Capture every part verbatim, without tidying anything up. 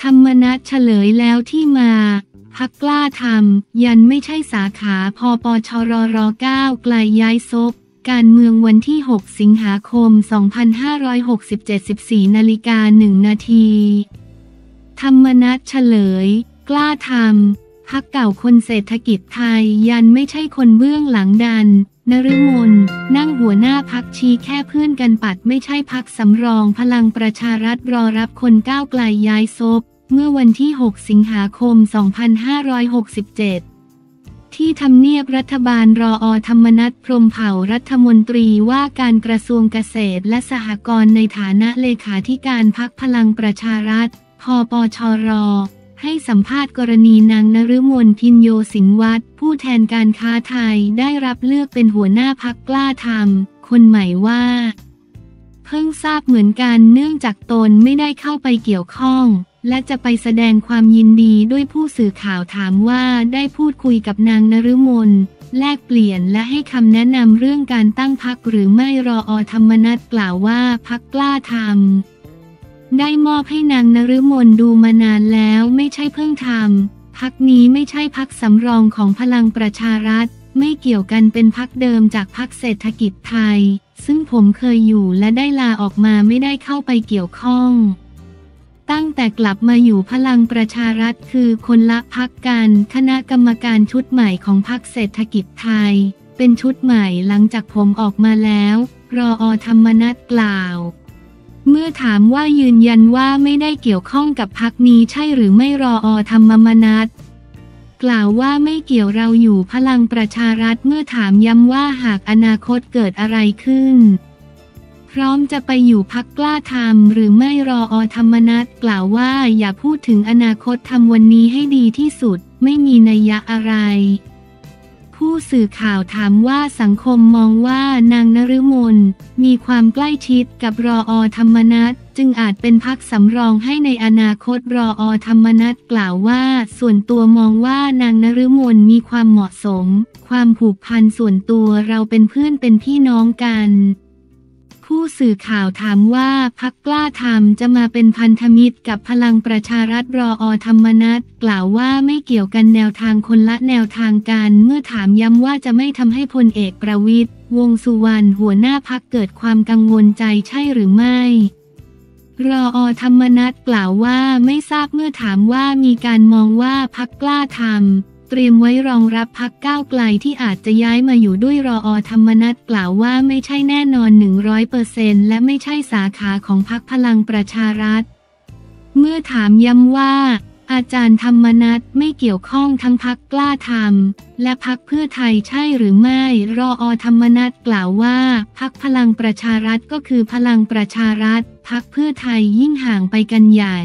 รรมนัสเฉลยแล้วที่มาพรรคกล้าทำยันไม่ใช่สาขาพปชรรเก้าไกลย้ายซบการเมืองวันที่หกสิงหาคมสองพันห้าร้อยหกสิบเจ็ด สิบสี่นาฬิกาหนึ่งนาทีธรรมนัสเฉลยกล้าทำพรรคเก่าคนเศรษฐกิจไทยยันไม่ใช่คนเบื้องหลังดันนฤมลนั่งหัวหน้าพรรคชี้แค่เพื่อนกันปัดไม่ใช่พรรคสำรองพลังประชารัฐรอรับคนก้าวไกลย้ายซบเมื่อวันที่หกสิงหาคมสองพันห้าร้อยหกสิบเจ็ดที่ทำเนียบรัฐบาลรอธรรมนัสพรหมเผ่ารัฐมนตรีว่าการกระทรวงเกษตรและสหกรณ์ในฐานะเลขาธิการพรรคพลังประชารัฐพปชรให้สัมภาษณ์กรณีนางนฤมลพินโยสินวัตรผู้แทนการค้าไทยได้รับเลือกเป็นหัวหน้าพรรคกล้าทำคนใหม่ว่าเพิ่งทราบเหมือนกันเนื่องจากตนไม่ได้เข้าไปเกี่ยวข้องและจะไปแสดงความยินดีด้วยผู้สื่อข่าวถามว่าได้พูดคุยกับนางนฤมลแลกเปลี่ยนและให้คำแนะนำเรื่องการตั้งพรรคหรือไม่รอธรรมนัสกล่าวว่าพรรคกล้าทำได้มอบให้นางนฤมลดูมานานแล้วไม่ใช่เพิ่งทำพรรคนี้ไม่ใช่พรรคสำรองของพลังประชารัฐไม่เกี่ยวกันเป็นพรรคเดิมจากพรรคเศรษฐกิจไทยซึ่งผมเคยอยู่และได้ลาออกมาไม่ได้เข้าไปเกี่ยวข้องตั้งแต่กลับมาอยู่พลังประชารัฐคือคนละพรรคกันคณะกรรมการชุดใหม่ของพรรคเศรษฐกิจไทยเป็นชุดใหม่หลังจากผมออกมาแล้วรอธรรมนัสกล่าวเมื่อถามว่ายืนยันว่าไม่ได้เกี่ยวข้องกับพรรคนี้ใช่หรือไม่รอธรรมนัสกล่าวว่าไม่เกี่ยวเราอยู่พลังประชารัฐเมื่อถามย้ำว่าหากอนาคตเกิดอะไรขึ้นพร้อมจะไปอยู่พรรคกล้าทำหรือไม่รอธรรมนัสกล่าวว่าอย่าพูดถึงอนาคตทำวันนี้ให้ดีที่สุดไม่มีนัยยะอะไรผู้สื่อข่าวถามว่าสังคมมองว่านางนฤมลมีความใกล้ชิดกับรอธรรมนัสจึงอาจเป็นพรรคสำรองให้ในอนาคตรอธรรมนัสกล่าวว่าส่วนตัวมองว่านางนฤมลมีความเหมาะสมความผูกพันส่วนตัวเราเป็นเพื่อนเป็นพี่น้องกันผู้สื่อข่าวถามว่าพรรคกล้าทำจะมาเป็นพันธมิตรกับพลังประชารัฐรอธรรมนัสกล่าวว่าไม่เกี่ยวกันแนวทางคนละแนวทางกันเมื่อถามย้ำว่าจะไม่ทำให้พลเอกประวิตรวงษ์สุวรรณหัวหน้าพรรคเกิดความกังวลใจใช่หรือไม่รอธรรมนัสกล่าวว่าไม่ทราบเมื่อถามว่ามีการมองว่าพรรคกล้าทำเตรียมไว้รองรับพรรคก้าวไกลที่อาจจะย้ายมาอยู่ด้วยรอธรรมนัสกล่าวว่าไม่ใช่แน่นอน หนึ่งร้อยเปอร์เซ็นต์ และไม่ใช่สาขาของพรรคพลังประชารัฐเมื่อถามย้ำว่าอาจารย์ธรรมนัสไม่เกี่ยวข้องทั้งพรรคกล้าทำและพรรคเพื่อไทยใช่หรือไม่รอธรรมนัสกล่าวว่าพรรคพลังประชารัฐก็คือพลังประชารัฐพรรคเพื่อไทยยิ่งห่างไปกันใหญ่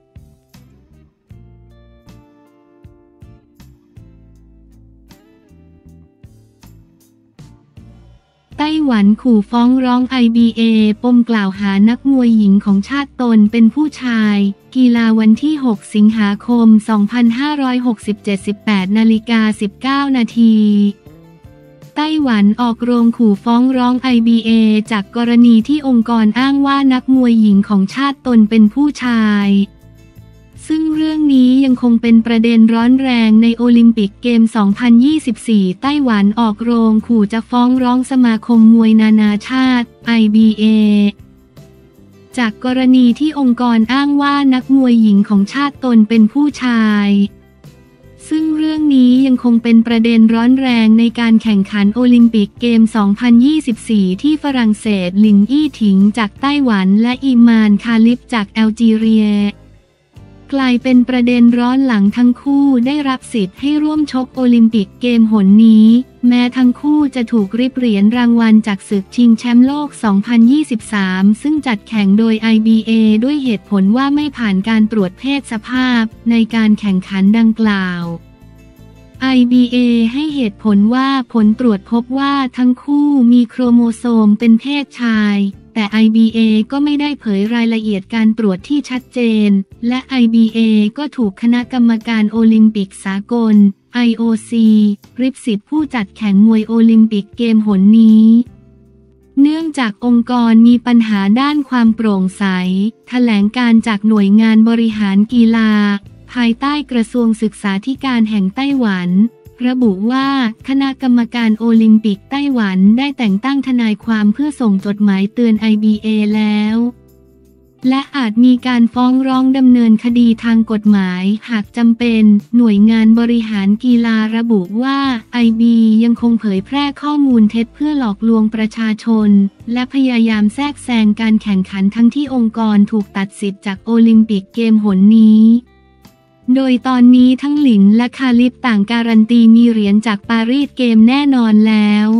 ไต้หวันขู่ฟ้องร้อง ไอ บี เอ ปมกล่าวหานักมวยหญิงของชาติตนเป็นผู้ชายกีฬาวันที่หกสิงหาคมสองพันห้าร้อยหกสิบเจ็ด สิบแปดนาฬิกาสิบเก้านาทีไต้หวันออกโรงขู่ฟ้องร้อง ไอ บี เอ จากกรณีที่องค์กรอ้างว่านักมวยหญิงของชาติตนเป็นผู้ชายซึ่งเรื่องนี้ยังคงเป็นประเด็นร้อนแรงในโอลิมปิกเกม สองพันยี่สิบสี่ ไต้หวันออกโรงขู่จะฟ้องร้องสมาคมมวยนานาชาติ ไอ บี เอ จากกรณีที่องค์กรอ้างว่านักมวยหญิงของชาติตนเป็นผู้ชายซึ่งเรื่องนี้ยังคงเป็นประเด็นร้อนแรงในการแข่งขันโอลิมปิกเกม สองพันยี่สิบสี่ ที่ฝรั่งเศสหลิงอี้ถิงจากไต้หวันและอีมานคาลิฟจากแอลจีเรียกลายเป็นประเด็นร้อนหลังทั้งคู่ได้รับสิทธิ์ให้ร่วมชกโอลิมปิกเกมหนนี้แม้ทั้งคู่จะถูกริบเหรียญรางวัลจากศึกชิงแชมป์โลก สองพันยี่สิบสาม ซึ่งจัดแข่งโดย ไอ บี เอ ด้วยเหตุผลว่าไม่ผ่านการตรวจเพศสภาพในการแข่งขันดังกล่าว ไอ บี เอ ให้เหตุผลว่าผลตรวจพบว่าทั้งคู่มีโครโมโซมเป็นเพศชายแต่ ไอ บี เอ ก็ไม่ได้เผยรายละเอียดการตรวจที่ชัดเจนและ ไอ บี เอ ก็ถูกคณะกรรมการโอลิมปิกสากล ไอ โอ ซี ริบสิทธิ์ผู้จัดแข่งมวยโอลิมปิกเกมหนนี้เนื่องจากองค์กรมีปัญหาด้านความโปร่งใสแถลงการจากหน่วยงานบริหารกีฬาภายใต้กระทรวงศึกษาธิการแห่งไต้หวันระบุว่าคณะกรรมการโอลิมปิกไต้หวันได้แต่งตั้งทนายความเพื่อส่งจดหมายเตือน ไอ บี เอ แล้วและอาจมีการฟ้องร้องดำเนินคดีทางกฎหมายหากจำเป็นหน่วยงานบริหารกีฬาระบุว่า ไอ บี ยังคงเผยแพร่ข้อมูลเท็จเพื่อหลอกลวงประชาชนและพยายามแทรกแซงการแข่งขันทั้งที่องค์กรถูกตัดสิทธิ์จากโอลิมปิกเกมหนนี้โดยตอนนี้ทั้งหลินและคาลิปต่างการันตีมีเหรียญจากปารีสเกมแน่นอนแล้ว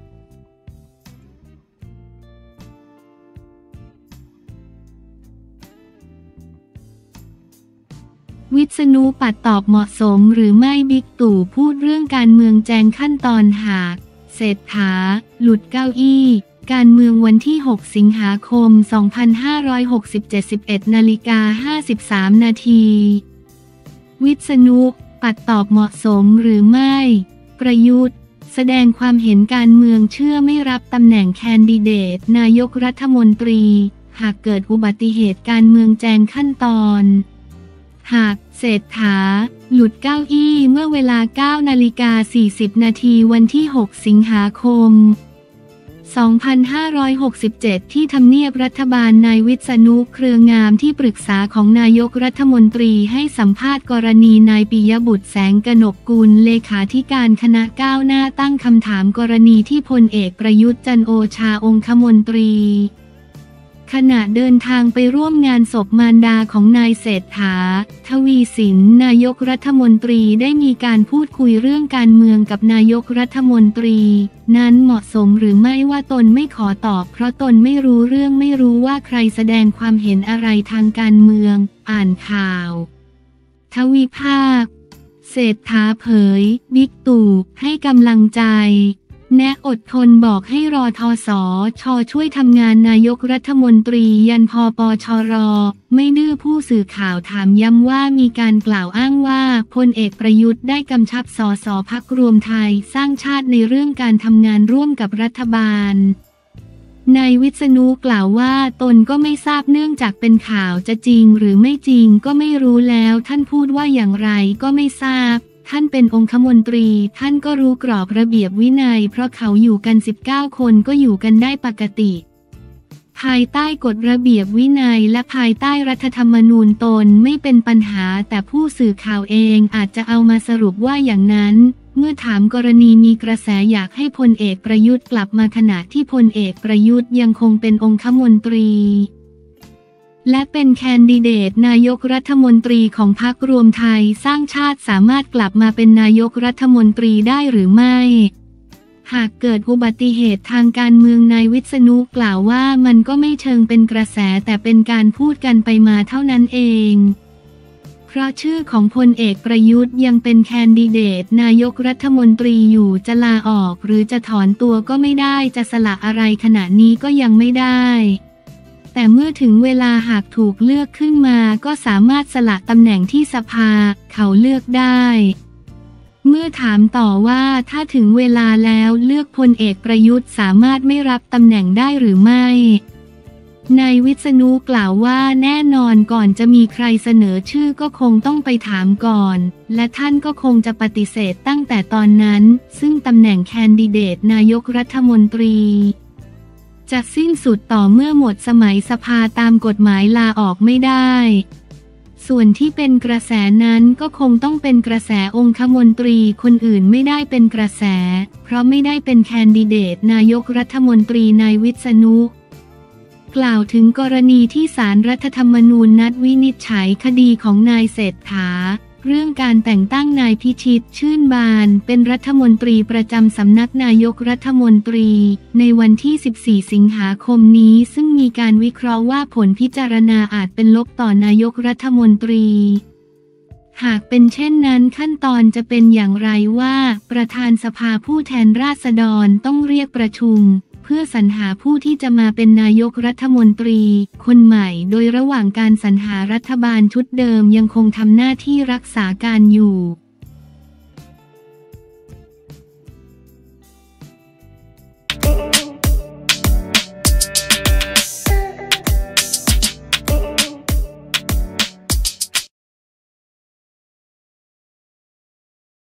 วิษณุปัดตอบเหมาะสมหรือไม่บิ๊กตู่พูดเรื่องการเมืองแจงขั้นตอนหากเศรษฐาหลุดเก้าอี้การเมืองวันที่หกสิงหาคมสองพันห้าร้อยหกสิบเจ็ด สิบเอ็ดนาฬิกาห้าสิบสามนาทีวิษณุปัดตอบเหมาะสมหรือไม่ประยุทธ์แสดงความเห็นการเมืองเชื่อไม่รับตำแหน่งแคนดิเดตนายกรัฐมนตรีหากเกิดอุบัติเหตุการเมืองแจงขั้นตอนหากเศรษฐาหลุดเก้าอี้เมื่อเวลา เก้านาฬิกาสี่สิบนาทีวันที่หกสิงหาคมสองพันห้าร้อยหกสิบเจ็ดที่ทำเนียบรัฐบาลนายวิษณุเครืองามที่ปรึกษาของนายกรัฐมนตรีให้สัมภาษณ์กรณีนายปิยบุตรแสงกนกกุลเลขาธิการคณะก้าวหน้าตั้งคำถามกรณีที่พลเอกประยุทธ์จันทร์โอชาองคมนตรีขณะเดินทางไปร่วมงานศพมารดาของนายเศรษฐาทวีสินนายกรัฐมนตรีได้มีการพูดคุยเรื่องการเมืองกับนายกรัฐมนตรีนั้นเหมาะสมหรือไม่ว่าตนไม่ขอตอบเพราะตนไม่รู้เรื่องไม่รู้ว่าใครแสดงความเห็นอะไรทางการเมืองอ่านข่าวทวีภาคเศรษฐาเผยบิ๊กตู่ให้กำลังใจแนะอดทนบอกให้รอทสชช่วยทำงานนายกรัฐมนตรียันพปชรไม่ดื้อผู้สื่อข่าวถามย้ำว่ามีการกล่าวอ้างว่าพลเอกประยุทธ์ได้กำชับสสพรรครวมไทยสร้างชาติในเรื่องการทำงานร่วมกับรัฐบาลนายวิษณุกล่าวว่าตนก็ไม่ทราบเนื่องจากเป็นข่าวจะจริงหรือไม่จริงก็ไม่รู้แล้วท่านพูดว่าอย่างไรก็ไม่ทราบท่านเป็นองคมนตรีท่านก็รู้กรอบระเบียบวินัยเพราะเขาอยู่กันสิบเก้าคนก็อยู่กันได้ปกติภายใต้กฎระเบียบวินัยและภายใต้รัฐธรรมนูญตนไม่เป็นปัญหาแต่ผู้สื่อข่าวเองอาจจะเอามาสรุปว่าอย่างนั้นเมื่อถามกรณีมีกระแสอยากให้พลเอกประยุทธ์กลับมาขณะที่พลเอกประยุทธ์ยังคงเป็นองคมนตรีและเป็นแคนดิเดตนายกรัฐมนตรีของพรรครวมไทยสร้างชาติสามารถกลับมาเป็นนายกรัฐมนตรีได้หรือไม่หากเกิดอุบัติเหตุทางการเมืองนายวิษณุกล่าวว่ามันก็ไม่เชิงเป็นกระแสแต่เป็นการพูดกันไปมาเท่านั้นเองเพราะชื่อของพลเอกประยุทธ์ยังเป็นแคนดิเดตนายกรัฐมนตรีอยู่จะลาออกหรือจะถอนตัวก็ไม่ได้จะสละอะไรขณะนี้ก็ยังไม่ได้แต่เมื่อถึงเวลาหากถูกเลือกขึ้นมาก็สามารถสละตำแหน่งที่สภาเขาเลือกได้เมื่อถามต่อว่าถ้าถึงเวลาแล้วเลือกพลเอกประยุทธ์สามารถไม่รับตำแหน่งได้หรือไม่นายวิษณุกล่าวว่าแน่นอนก่อนจะมีใครเสนอชื่อก็คงต้องไปถามก่อนและท่านก็คงจะปฏิเสธตั้งแต่ตอนนั้นซึ่งตำแหน่งแคนดิเดตนายกรัฐมนตรีจะสิ้นสุดต่อเมื่อหมดสมัยสภาตามกฎหมายลาออกไม่ได้ส่วนที่เป็นกระแสนั้นก็คงต้องเป็นกระแสองคมนตรีคนอื่นไม่ได้เป็นกระแสเพราะไม่ได้เป็นแคนดิเดตนายกรัฐมนตรีนายวิษณุกล่าวถึงกรณีที่ศาลรัฐธรรมนูญนัดวินิจฉัยคดีของนายเศรษฐาเรื่องการแต่งตั้งนายพิชิตชื่นบานเป็นรัฐมนตรีประจำสำนักนายกรัฐมนตรีในวันที่สิบสี่สิงหาคมนี้ซึ่งมีการวิเคราะห์ว่าผลพิจารณาอาจเป็นลบต่อนายกรัฐมนตรีหากเป็นเช่นนั้นขั้นตอนจะเป็นอย่างไรว่าประธานสภาผู้แทนราษฎรต้องเรียกประชุมเพื่อสรรหาผู้ที่จะมาเป็นนายกรัฐมนตรีคนใหม่โดยระหว่างการสรรหารัฐบาลชุดเดิมยังคงทำหน้าที่รักษาการอยู่